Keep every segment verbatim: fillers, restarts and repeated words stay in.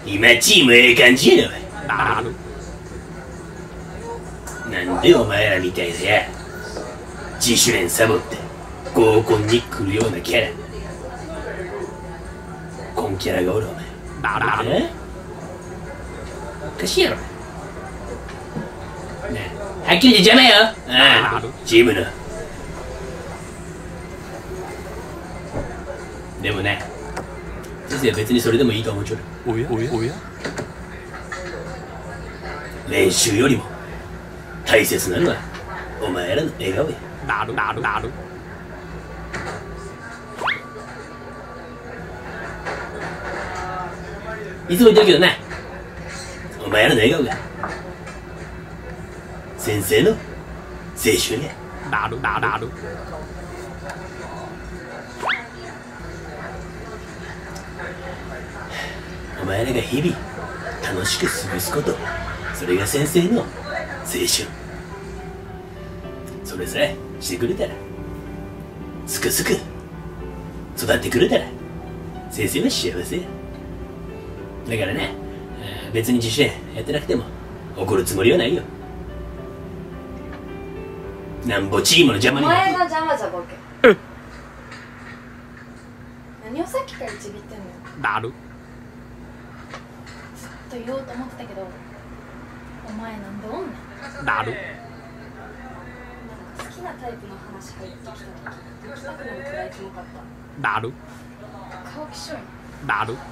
今チームええ感じやな。なんでお前らみたいなや自主練サボって合コンに来るようなキャラ、コンキャラがおるお前。えおかしいやろなあ、はっきり言って邪魔よ。ああチームのでもな、先生は別にそれでもいいと思うちょる。 おやおやおや、 練習よりも大切なのはお前らの笑顔や。 なるなるなる。 いつも言ってるけどな、お前らの笑顔が先生の青春や。 なるなるなる。 お前らが日々楽しく過ごすこと、それが先生の青春。それさえしてくれたら、すくすく育ってくれたら先生は幸せや。だからね、別に自主練やってなくても怒るつもりはないよ。なんぼチームの邪魔に。 お前が邪魔じゃボケ。何をさっきからちびってんのよ。 なる。 ずっと言おうと思ってたけど、お前なんでおんねん。 なる。 なんか好きなタイプの話入ってきた時、行きたくなるくらいキモかった。 なる。 顔きしょいなる。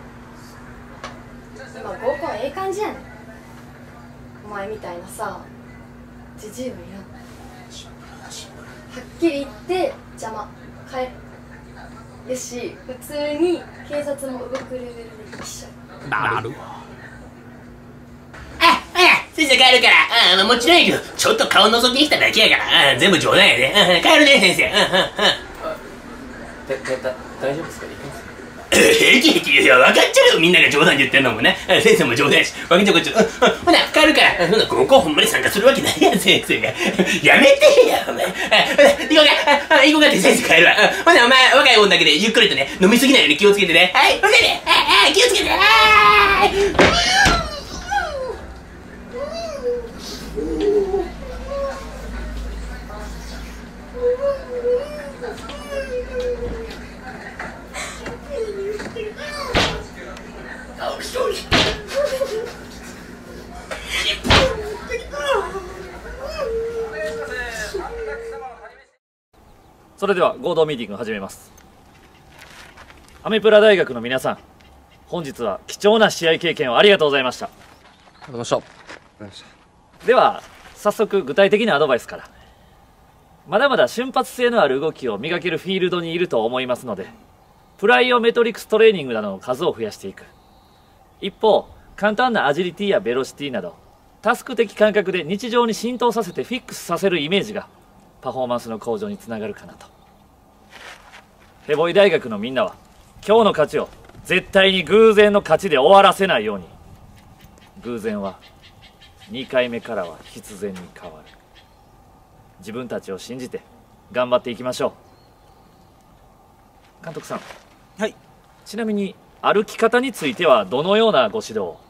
今合コンええ感じやねん。お前みたいなさ、じじいはいらん。はっきり言って邪魔、帰る。よし、普通に警察も動くレベルで一緒。 なる。 あ、あ、先生帰るから。あ、もちろんやけど、ちょっと顔覗きに来ただけやから。あ、全部冗談やで。帰るね先生。うんうんうん。だ、だ、大丈夫ですか？いけますか？平気平気。いや、分かっちゃうよ。みんなが冗談で言ってんのもね。先生も冗談やし。分かっちゃうこっちゃう。うんうん。ほな、帰るから。そんな合コンほんまに参加するわけないやん、先生が。やめてや、お前。ほな、行こうか。あ、行こうかって先生帰るわ。ほな、お前、若いもんだけでゆっくりとね、飲みすぎないように気をつけてね。はい、ほんでね。はい、はい、気をつけて。はい。 それでは合同ミーティングを始めます。アメプラ大学の皆さん、本日は貴重な試合経験をありがとうございました。 ありがとうございました。 では早速具体的なアドバイスから。まだまだ瞬発性のある動きを磨けるフィールドにいると思いますので、プライオメトリクストレーニングなどの数を増やしていく。一方、簡単なアジリティやベロシティなどタスク的感覚で日常に浸透させてフィックスさせるイメージがパフォーマンスの向上につながるかなと。ヘボイ大学のみんなは今日の勝ちを絶対に偶然の勝ちで終わらせないように。偶然はにかいめからは必然に変わる。自分たちを信じて頑張っていきましょう。監督さん。 はい。 ちなみに歩き方についてはどのようなご指導を？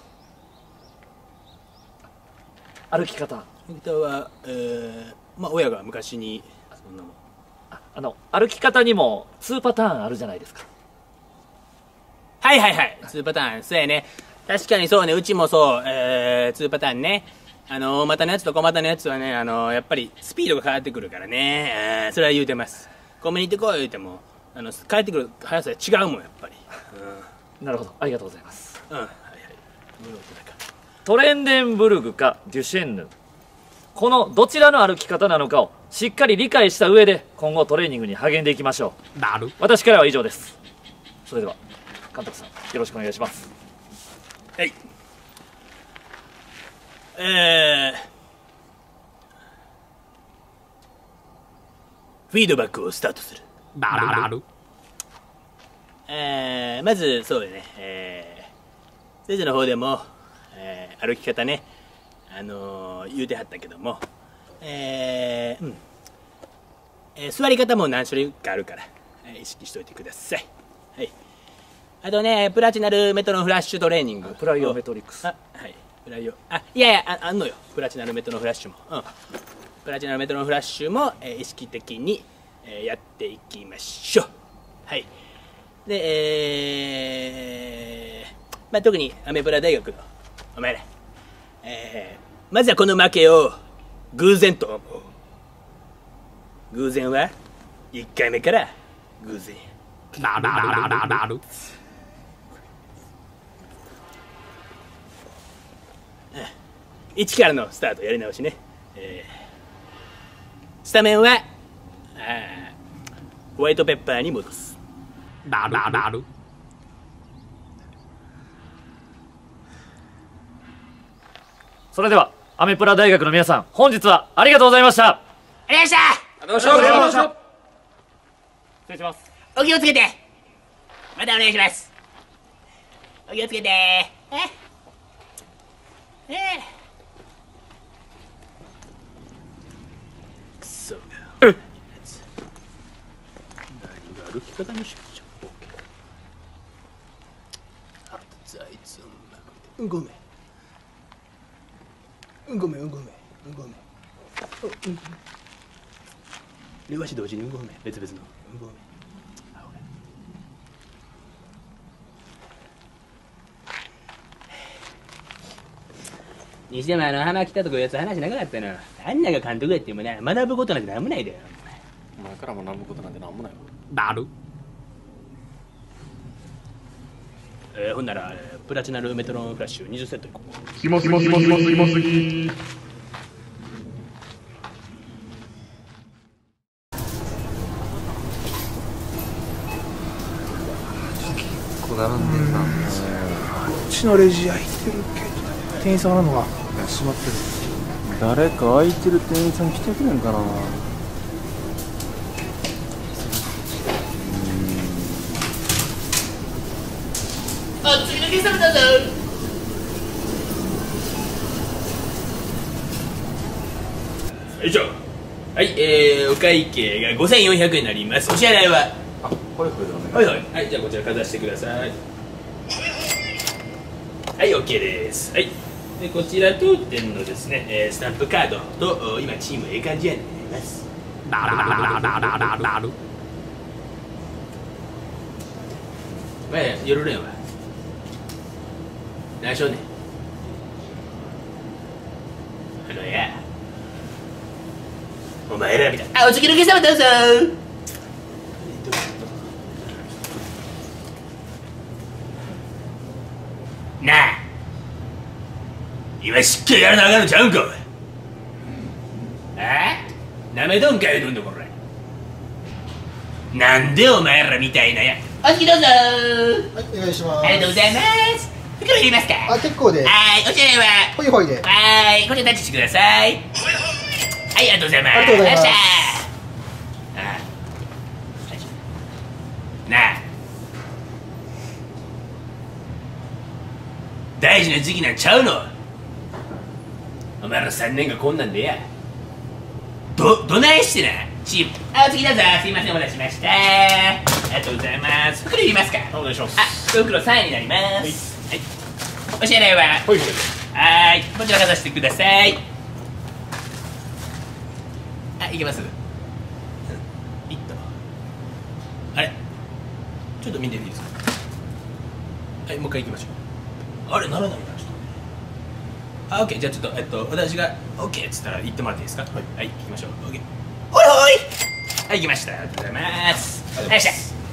歩き方歩き方は、えー、まあ親が昔にそんなもん。 あ、あの歩き方にもにパターンあるじゃないですか。 はいはいはい、にパターン。そうやね。確かにそうね。うちもそう、えー、にパターンね。あの大股のやつと小股のやつはね、あのやっぱりスピードが変わってくるからね。それは言うてます。コンビニ行ってこい言うても、あの帰ってくる速さは違うもんやっぱり。 うん、なるほど、ありがとうございます。 うん、はいはい。 トレンデンブルグかデュシェンヌ、このどちらの歩き方なのかをしっかり理解した上で今後トレーニングに励んでいきましょう。 なる。 私からは以上です。それでは監督さん、よろしくお願いします。 はい。えー、フィードバックをスタートする。 なるなる。 えー、まずそうよね、えー、先生の方でも、えー、歩き方ね、あのー、言うてはったけども、えー、うん、えー、座り方も何種類かあるから、えー、意識しといてください。はい。 あとねプラチナルメトロンフラッシュトレーニング。 プライオメトリックス。 あはいプライオあいやいや あ, あんのよプラチナルメトロンフラッシュも、うん、プラチナルメトロンフラッシュも、えー、意識的に、えー、やっていきましょう。はいでえー、まあ特にアメブラ大学のお前ら、えー、まずはこの負けを偶然と思う。偶然はいっかいめから偶然。 なるなるなるなる。 一からのスタートやり直しね、えー、スタメンはあホワイトペッパーに戻す。 なるなる。 それではアメプラ大学の皆さん、本日はありがとうございました。 ありがとうございました。 ありがとうございました。 失礼します。 お気をつけて。またお願いします。お気をつけて。ええくそが何が歩き方にしかちゃうあとあいつうまくてごめんごめんごめんごめんうん両足同時にごめん別々のごめんにしてもあの浜北とこいうやつ話なくなったの。あんなが監督やってもな学ぶことなんてなんもないでよ。 お前から学ぶことなんてなんもないわ。 なる。 えー、ほんなら、えー、プラチナルメトロンフラッシュにじゅうセットいこう。 暇すぎ暇すぎ暇すぎ。 結構並んでるな。 こっちのレジ開いてるけど店員さんあるのがいや閉まってる。誰か空いてる店員さん来てくれんかな。 あ、次のゲストどうぞ。よいしょ。はい、えー、お会計がごせんよんひゃくえんになります。お支払いはあ、これこれでお願い。 はいはいはい、じゃあこちらかざしてください。はい、OK です。はい。で、こちら当店のですね、えー、スタンプカードと、今チームええ感じやになります。 なるなるなるなるなるなる。 まあ、夜練は。何しようねん。あのや。お前らみたいな。あ、お次のゲストどうぞ。なあ。今しっかりやらなあかんのちゃうんかおい。ああなめとんかよどんどこら。なんでお前らみたいなや。お次どうぞ。 はい、お願いします。 ありがとうございます。袋入れますか。 あ、結構です。 はい、お支払いは。 ほいほいで。 はい、こちらタッチしてください。はい、ありがとうございます。 ありがとうございます。 よっしゃー。ああなあ。大事な時期なんちゃうの。お前らさんねんがこんなんでや。ど、どないしてな。チーム。あ、お次どうぞ。すいません、お待たせしました。ありがとうございます。袋いりますか。 お願いします。 あ、袋さんえんになります。はい。お支払いは。 はいはい。 はーい、こちらかざしてください。あ、いけます。いっと。あれ。ちょっと見てみていいですか。はい、もう一回行きましょう。あれ、ならないな、ちょっと。あ、オッケー、じゃあ、ちょっと、えっと、私がオッケーっつったら、言ってもらっていいですか。はい、はい、行きましょう。オッケー。ほいほい。はい、行きました。ありがとうございます。 ありがとうございます。 よっしゃ。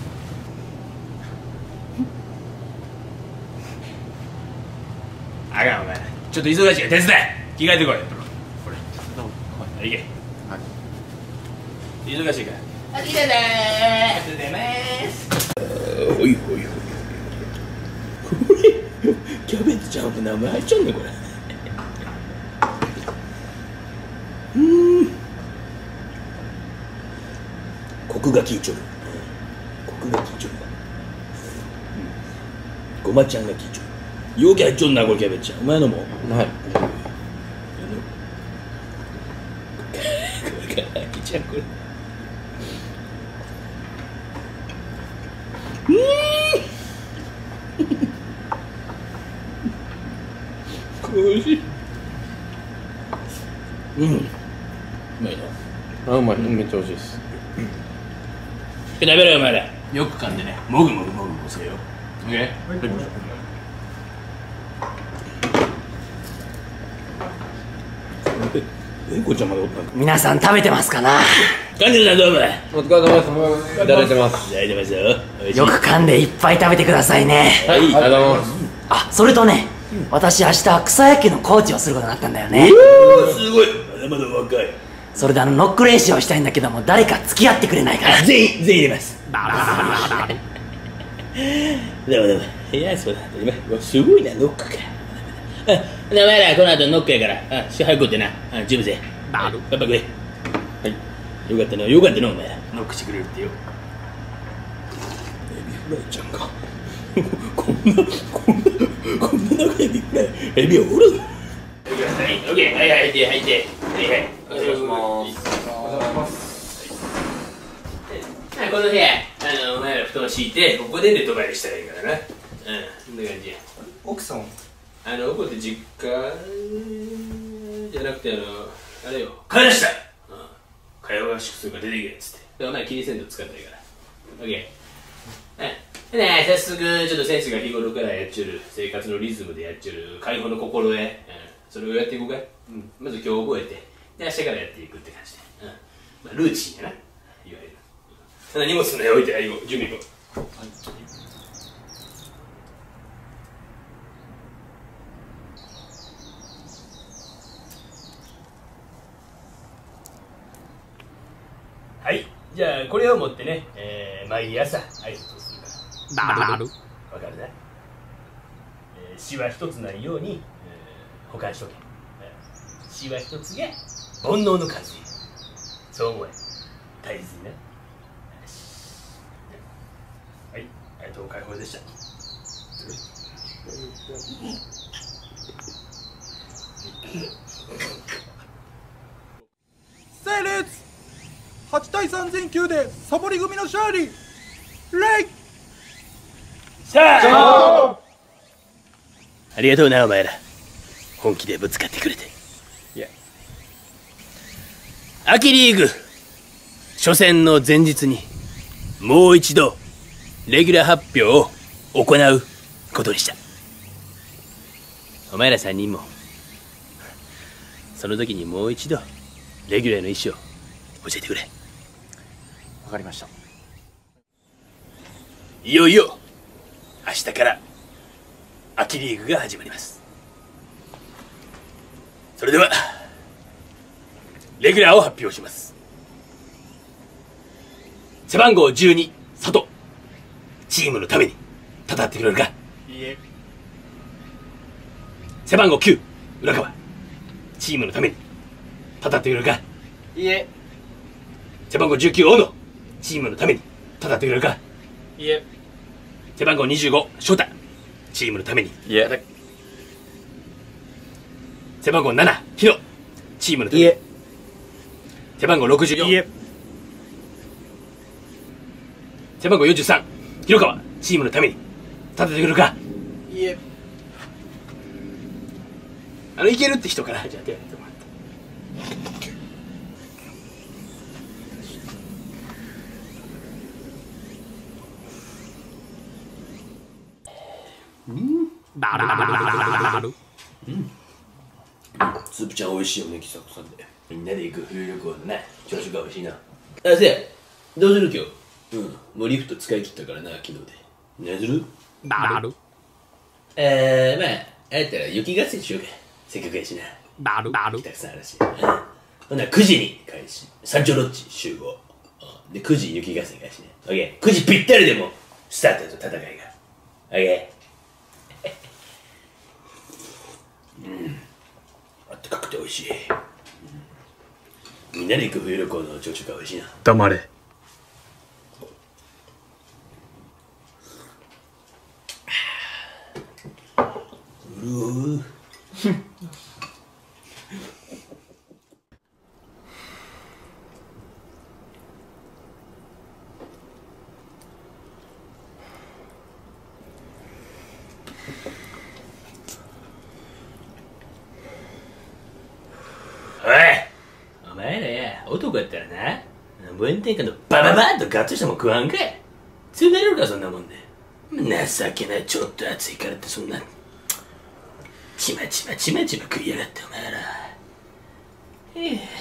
あかんお前ちょっと忙しいから手伝え。着替えてこい。これはい、行け。 はい。 忙しいからありがとうございますほいほいほいこれキャベツちゃんと名前入っちゃうねこれうんコクが効いちょるコクが効いちょるごまちゃんが効いちょるようけ入っちょんなこれキャベツちゃんお前のもはい。 これから開けちゃうこれうん美味しい。うん。うまいな。 あ、うまい。めっちゃ美味しいです。 食べろよお前ら。よく噛んでね。もぐもぐもぐもぐせよ。オッケー。え、こちゃんまでおったん。 皆さん食べてますかな。 噛んでるなどうも。 お疲れ様です。いただいてます。 いただいてますよ。 よく噛んでいっぱい食べてくださいね。 はい、ありがとうございます。 あ、それとね、私明日草野球のコーチをすることになったんだよね。 おー、すごい。まだまだ若い。 それであのノック練習をしたいんだけども、誰か付き合ってくれないかな。 全員全員入れます。でもでも、いや、そうだ。今すごいな、ノックか。うん、お前らこの後ノックやから、支配行こうってな。うん、準備せ。パパくれ。はい。よかったな、よかったな、お前ら。ノックしてくれるってよ。エビフライちゃんか。こんな、こんな、こんな中エビフライ、エビはおる。はい、オッケー。はいはい、入って、入って。はいはい。お願いします。お願いします。この部屋、あの、お前ら布団敷いて、ここで寝泊まりしたらいいからな。うん、そんな感じや。 奥さんあの、ここで実家じゃなくて、あの、あれよ、帰らしたい。うん。会話合宿するから出てけっつって。で、お前気にせんと使ったらいいから。オッケー。うん。でね、早速、ちょっと選手が日頃からやっちゅる、生活のリズムでやっちゅる、解放の心得、うん。それをやっていこうかい。うん。まず今日覚えて、で、明日からやっていくって感じで。うん。まあ、ルーチンやな。いわゆる。そんな荷物の上置いて、はい、行こう。準備行こう。はい。はい、じゃあこれを持ってね、えー、毎朝挨拶をするから。 なる。 わかるな。えー、詩は一つないように、えー、保管しとけ。詩は一つが煩悩の数。そう思え。大切にね。はい、ありがとう解放でした。 整列はち対さんぜんきゅうでサボり組の勝利。レイさあありがとうなお前ら、本気でぶつかってくれて。いや、秋リーグ初戦の前日にもう一度レギュラー発表を行うことにした。お前らさんにんもその時にもう一度レギュラーの意思を教えてくれ。 わかりました。 いよいよ明日から秋リーグが始まります。それではレギュラーを発表します。背番号じゅうに佐藤、チームのために戦ってくれるか。 いいえ。 背番号きゅう浦川、チームのために戦ってくれるか。 いいえ。 背番号じゅうきゅう大野、チームのために戦ってくれるか。 いいえ。 背番号にじゅうご翔太、チームのために。 いえ。 背番号ななヒロ、チームのために。 いえ。 背番号ろくじゅうよん、 いいえ。 背番号よんじゅうさん広川、チームのために戦ってくれるか。 いいえ。 あのいけるって人からじゃあ手を挙げてもらって。スープちゃん美味しいよね、気さくさんで。みんなで行く冬旅行のね、朝食が美味しいな。あ、せや、どうする今日。うん、もうリフト使い切ったからな、昨日で。何する。 なる。 えー、まあ、あやったら雪合戦しようか。せっかくやしな。 なる。なる。 たくさんあるし。ほんならくじに開始。山頂ロッジ集合。で、くじ雪合戦開始ね。オッケー。くじぴったりでもスタートやぞ、戦いが。オッケー。うん。あったかくて美味しい。うん、みんなで行く冬旅行の朝食が美味しいな。 黙れ。 うるうこやったらな炎天下のバババーッとガッツリしたもん食わんかい。つなれるかそんなもんで。情けない。ちょっと暑いからってそんなちまちまちまちま食いやがってお前ら。ええ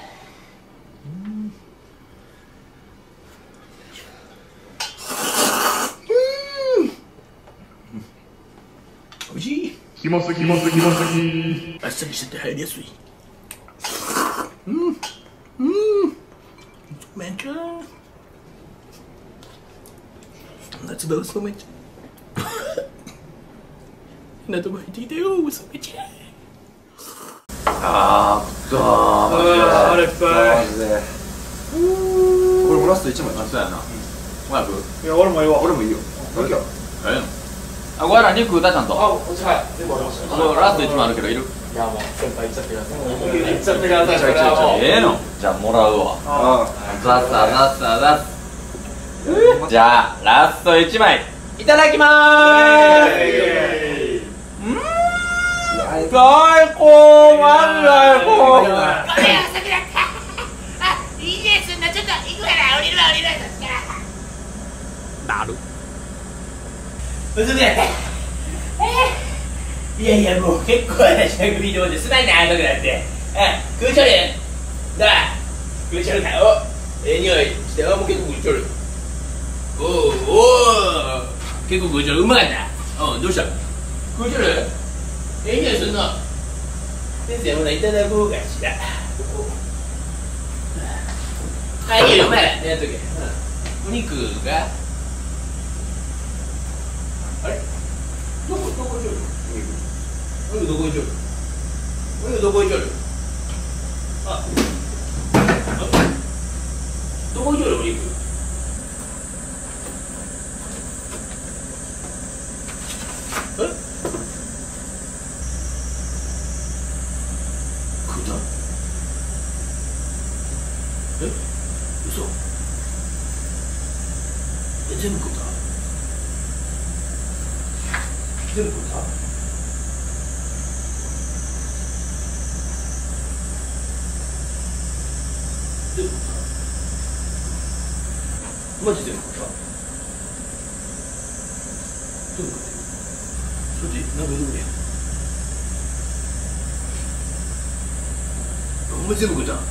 おいしい。 きますきますきますき。 あっさりしてて入りやすい。うんうんめんちゃん夏場薄めちゃん夏場入ってきたよ薄めちゃん。 あーっとーあれっぱいマジで。これもラストいちまい。あ、そうやな。ごひゃく。いや俺もいいわ。俺もいいよ。何かええのあ、ごやら肉食うたちゃんと。あ、お茶はい全部ありました。ラストいちまいあるけどいる。いやもう先輩いっちゃってください。いっちゃってください。ええのじゃあもらうわ。ああザッサザッサザッ。じゃあラストいちまいいただきまーす。うん最高マジ最高。これは遅くなった。あ、いいね。そんなちょっと行くから降りるわ降りるわ。 なる遅くなった。いやいやもう結構私は首どうですまんな遅くなって。あ、食うちょるだ食うちょるか。おええ匂いして。あ、もう結構食うちょる。おおお結構食うちょる。うまかった。うんどうした食うちょる。ええ匂いすんの。先生ほらいただこうかしら。あ、いいよお前らやっとけ。お肉があれどこどこちょるお肉どこにちょるお肉どこにちょるあどこにちょるお肉え食うたえ嘘え全部食うた全部食うた全部食うたマジ全部食うた全部食うてるそっちなんか言うてくれやお前全部食うた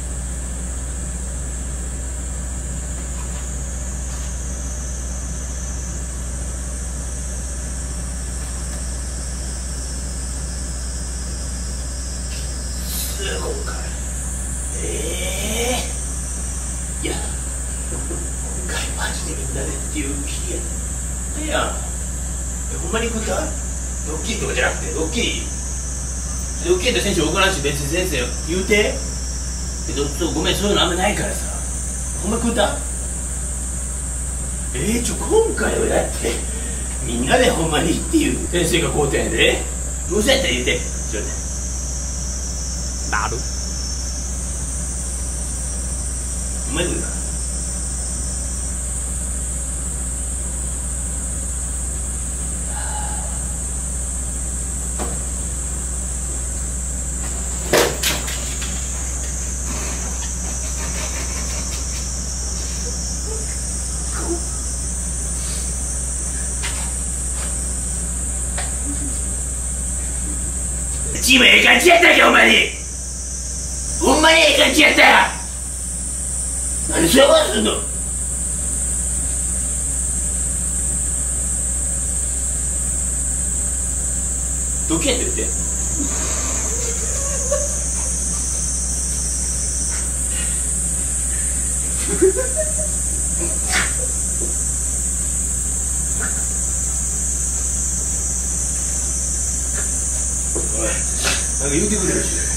すごいかええー、いや今回マジでみんなでっていう日やったやんえほんまに食ったドッキリとかじゃなくてドッキリドッキリって選手怒らんし別に先生言うてけどちょっとごめんそういうのあんまないからさほんま食ったえー、ちょ今回はだってみんなでほんまにっていう先生がこうてんやでどうせやったら言うてちょっとなるお前食うかチームええ感じやったっけほんまにほんまにええ感じやった何そういうことすんのどけやって言ってなんか言うてくれるし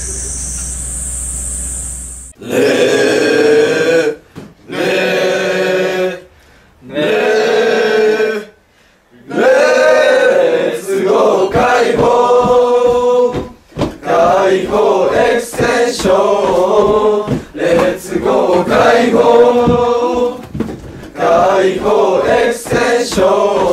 ねえねえねえレッツゴー解放解放エクステンションレッツゴー解放解放エクステンション